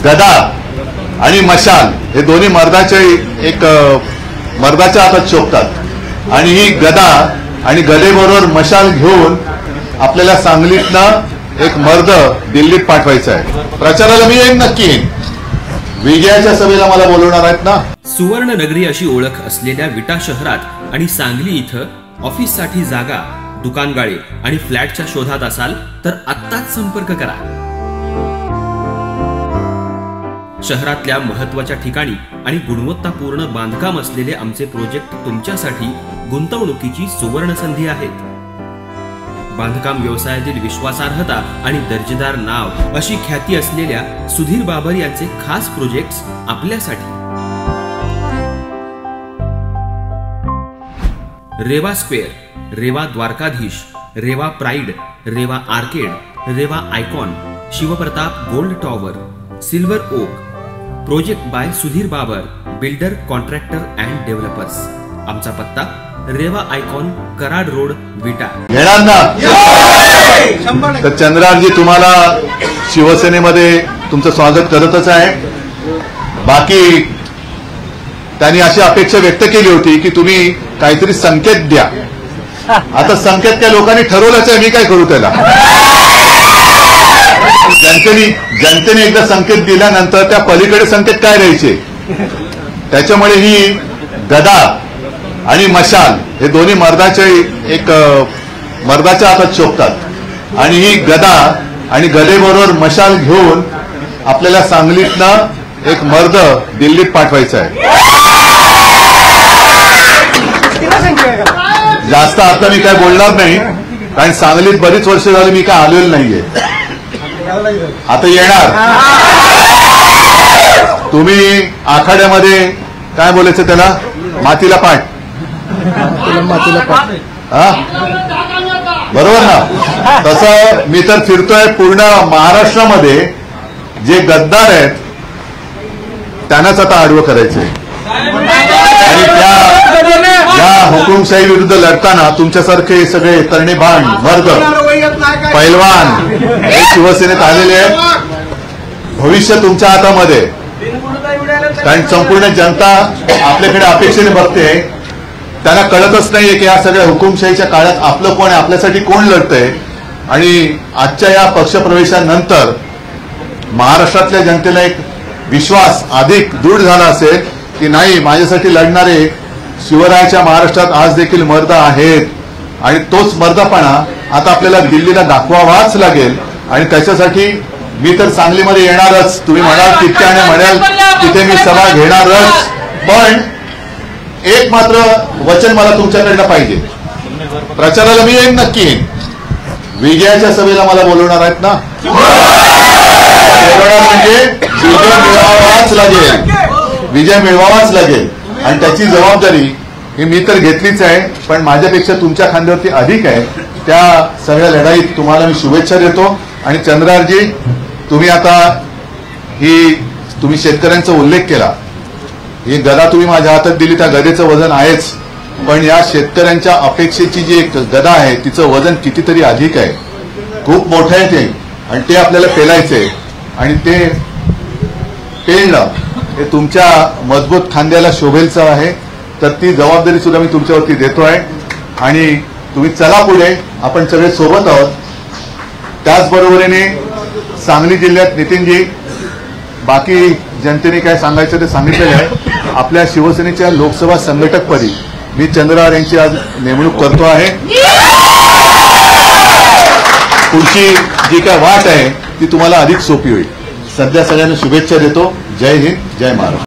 गदा आणि मशाल हे दोन्ही मर्दाच्या हातात शोभतात आणि ही गदा आणि गदेबरोबर मशाल घेऊन आपल्याला सांगलीतनं एक मर्द दिल्लीत पाठवायचा आहे. प्रचाराला मी येईन, नक्की येईन. विजयाच्या सभेला मला बोलवणार आहेत ना. सुवर्ण नगरी अशी ओळख असलेल्या विटा शहरात आणि सांगली इथं ऑफिससाठी जागा, दुकानगाळे आणि फ्लॅटच्या शोधात असाल तर आत्ताच संपर्क करा. शहरातल्या महत्त्वाच्या ठिकाणी आणि गुणवत्तापूर्ण बांधकाम असलेले आमचे प्रोजेक्ट तुमच्यासाठी गुंतवणुकीची सुवर्ण संधी आहेत. बांधकाम व्यवसायातील विश्वासार्हता आणि दर्जेदार नाव अशी ख्याती असलेल्या सुधीर बाबर यांचे खास प्रोजेक्ट्स आपल्यासाठी. Reva square, Reva Dwarkadhish, Reva pride, Reva arcade, Reva icon, Shivpratap gold tower, silver oak. Project by Sudhir Babar, builder, contractor and developers. आमचा पत्ता रेवा आयकॉन, कराड रोड, विटा. येणार ना. तर चंद्रारजी तुम्हाला शिवसेनेमध्ये तुमचं स्वागत करतच आहे. बाकी त्यांनी अशी अपेक्षा व्यक्त केली होती की तुम्ही काहीतरी संकेत द्या. आता संकेत काय लोकांनी ठरवलंच आहे, मी काय करू त्याला. जनतेने एकदा संकेत दिल्यानंतर त्या पलीकडे संकेत काय द्यायचे. त्याच्यामुळे ही गदा आणि मशाल हे दोन्ही मर्दाच्या हातात शोभतात आणि ही गदा आणि गदेबरोबर मशाल घेऊन आपल्याला सांगलीतनं एक मर्द दिल्लीत पाठवायचा आहे. जास्त आता मी काय बोलणार नाही, कारण सांगलीत बरीच वर्ष झाली मी काय आलेलो नाहीये. आता येणार. तुम्ही आखाड्यामध्ये काय बोलायचं त्याला, मातीला पाठ. हा बरोबर ना. तसं मी तर फिरतोय पूर्ण महाराष्ट्रामध्ये. जे गद्दार आहेत त्यांनाच आता आडवं करायचंय. आणि त्या हुकुमशाही विरुद्ध लढताना तुमच्यासारखे सगळे तरणे भांड, मर्द, पैलवान हे शिवसेनेत आलेले आहेत. भविष्य तुमच्या हातामध्ये. कारण संपूर्ण जनता आपल्याकडे अपेक्षेने बघते. त्यांना कळतच नाहीये की या सगळ्या हुकुमशाहीच्या काळात आपलं कोण आहे, आपल्यासाठी कोण लढतंय. आणि आजच्या या पक्षप्रवेशानंतर महाराष्ट्रातल्या जनतेला एक विश्वास अधिक दृढ झाला असेल की नाही, माझ्यासाठी लढणारे शिवरायाच्या महाराष्ट्रात आज देखील मर्द आहेत. आणि तोच मर्दपणा आता आपल्याला दिल्लीला दाखवावाच लागेल. आणि त्याच्यासाठी मी तर सांगलीमध्ये येणारच. तुम्ही म्हणाल तितक्या आणि म्हणाल तिथे मी सभा घेणारच. पण एक मात्र वचन मला तुमच्याकडनं पाहिजे. प्रचाराला मी येईन, नक्की येईन. विजयाच्या सभेला मला बोलवणार आहेत ना. म्हणजे विजय मिळवावाच लागेल. आणि त्याची जबाबदारी ही मी तर घेतलीच आहे, पण माझ्यापेक्षा तुमच्या खांद्यावरती अधिक आहे. त्या सगळ्या लढाईत तुम्हाला मी शुभेच्छा देतो. आणि चंद्रारजी, तुम्ही आता तुम्ही शेतकऱ्यांचा उल्लेख केला. ही गदा तुम्ही माझ्या हातात दिली, त्या गदेचं वजन आहेच. पण या शेतकऱ्यांच्या अपेक्षेची जी एक गदा आहे तिचं वजन कितीतरी अधिक आहे, खूप मोठं आहे ते. आणि ते आपल्याला पेलायचंय. आणि ते पेलणं हे तुमच्या मजबूत खांद्याला शोभेलचं आहे. तर ती जबाबदारी सुद्धा मी तुमच्यावरती देतोय. आणि तुम्ही चला पुढे, आपण सगळे सोबत आहोत. त्याचबरोबरीने सांगली जिल्ह्यात नितीनजी, बाकी जनतेने काय सांगायचं ते सांगितलेलं आहे. आपल्या शिवसेनेच्या लोकसभा संघटकपदी मी चंद्रार यांची आज नेमणूक करतो आहे. पुढची जी काय वाट आहे ती तुम्हाला अधिक सोपी होईल. सध्या सगळ्यांना शुभेच्छा देतो. जय हिंद, जय महाराष्ट्र.